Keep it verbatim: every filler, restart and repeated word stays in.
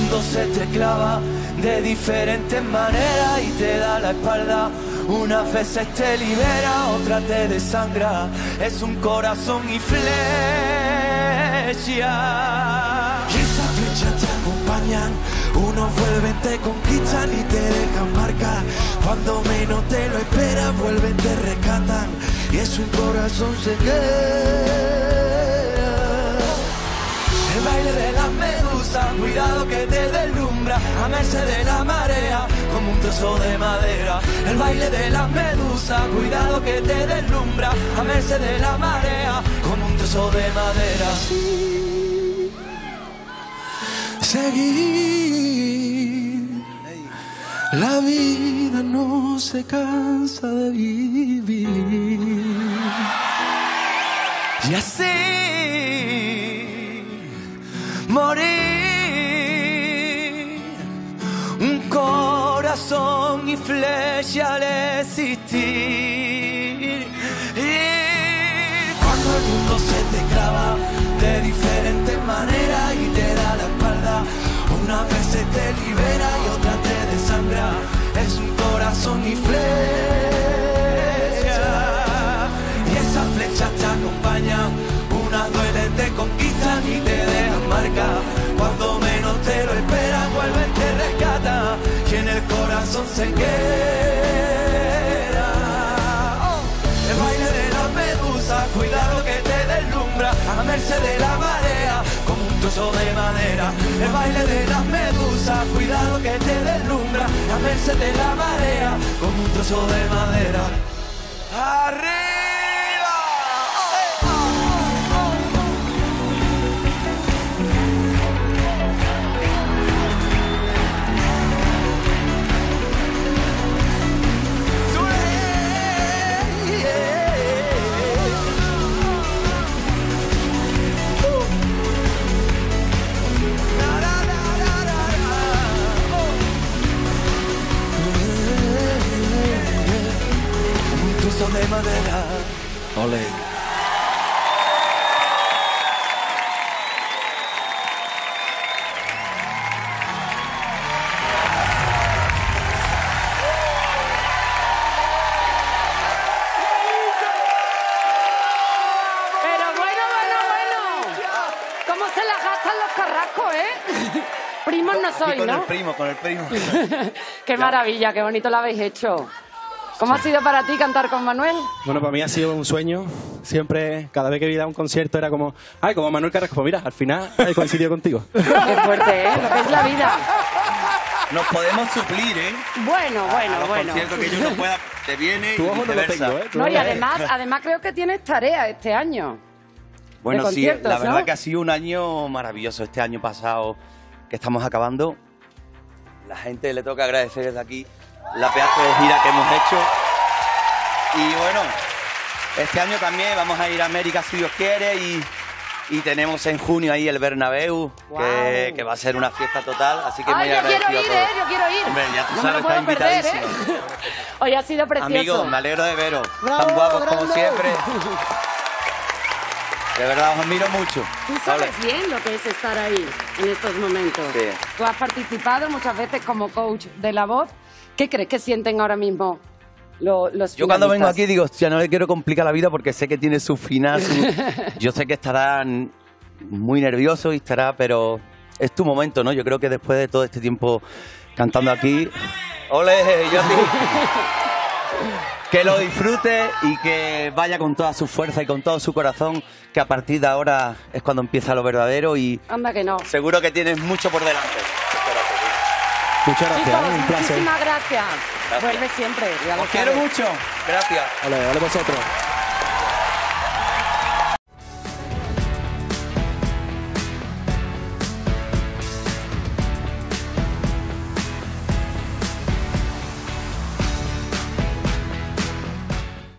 mundo se te clava de diferentes maneras y te da la espalda. Unas veces te libera, otras te desangra. Es un corazón y flecha. Y esas flechas te acompañan. Unos vuelven, te conquistan y te dejan marcar. Cuando menos te lo esperas, vuelven, te rescatan. Y es un corazón se queda. El baile de las medusas, cuidado que te deslumbra, a merced de la marea, como un trozo de madera. El baile de las medusas, cuidado que te deslumbra, a merced de la marea, como un trozo de madera. Seguir, la vida no se cansa de vivir. Y así morir, un corazón y flecha al existir. Y cuando el mundo se te clava de diferentes maneras y te da la espalda, unas veces te libera y otras te desangra. Es un corazón y flecha, y esas flechas te acompañan. Unas duelen, te conquistan y te dejan marca. Cuando menos te lo esperas, vuelven, te rescata. Y en el corazón se queda. Oh. El baile de la medusa, cuidado que te deslumbra, a merced de la marea, como un trozo de madera. El baile de las medusas, cuidado que te deslumbra, a merced de la marea, como un trozo de madera. ¡Arriba! De madera, ole. Pero bueno, bueno, bueno. ¿Cómo se la gastan los carrascos, eh? Primos no soy, con ¿no? el primo, con el primo. Qué maravilla, qué bonito lo habéis hecho. ¿Cómo ha sido para ti cantar con Manuel? Bueno, para mí ha sido un sueño. Siempre, cada vez que iba a un concierto era como, ay, como Manuel Carrasco. Pues mira, al final he coincidido contigo. Qué fuerte, ¿eh? Lo que es la vida. Nos podemos suplir, ¿eh? Bueno, bueno, a los bueno. conciertos que yo no pueda, te viene y Tu ojo no lo viceversa. tengo, ¿eh? Tu No, y ojo- además, además creo que tienes tarea este año. Bueno, de sí, conciertos, la verdad ¿no? que ha sido un año maravilloso este año pasado que estamos acabando. La gente le toca agradecer desde aquí la pedazo de gira que hemos hecho. Y bueno, este año también vamos a ir a América si Dios quiere y, y tenemos en junio ahí el Bernabéu, Wow. que, que va a ser una fiesta total, así que Ay, muy yo quiero agradecido ir, a todos. ¿eh? Yo quiero ir. Hombre, ya tú no sabes, me lo estás puedo perder, ¿eh? invitadísimo. Hoy ha sido precioso. Amigos, me alegro de veros, Bravo, tan guapos como grande. siempre. De verdad, os admiro mucho. Tú sabes ¿vale? bien lo que es estar ahí, en estos momentos. Sí. Tú has participado muchas veces como coach de la voz. ¿Qué crees que sienten ahora mismo lo- los Yo cuando vengo finalistas? aquí digo, hostia, no le quiero complicar la vida porque sé que tiene su final. su- Yo sé que estarán muy nerviosos y estará, pero es tu momento, ¿no? Yo creo que después de todo este tiempo cantando aquí, ¡ole, yo a ti! Que lo disfrute y que vaya con toda su fuerza y con todo su corazón, que a partir de ahora es cuando empieza lo verdadero y Anda que no. seguro que tienes mucho por delante. Muchas gracias, Chicos, ¿eh? Un placer. muchísimas gracias. Gracias. Vuelve siempre. ya lo Os quiero sabes. mucho. Gracias. Vale, vale vosotros.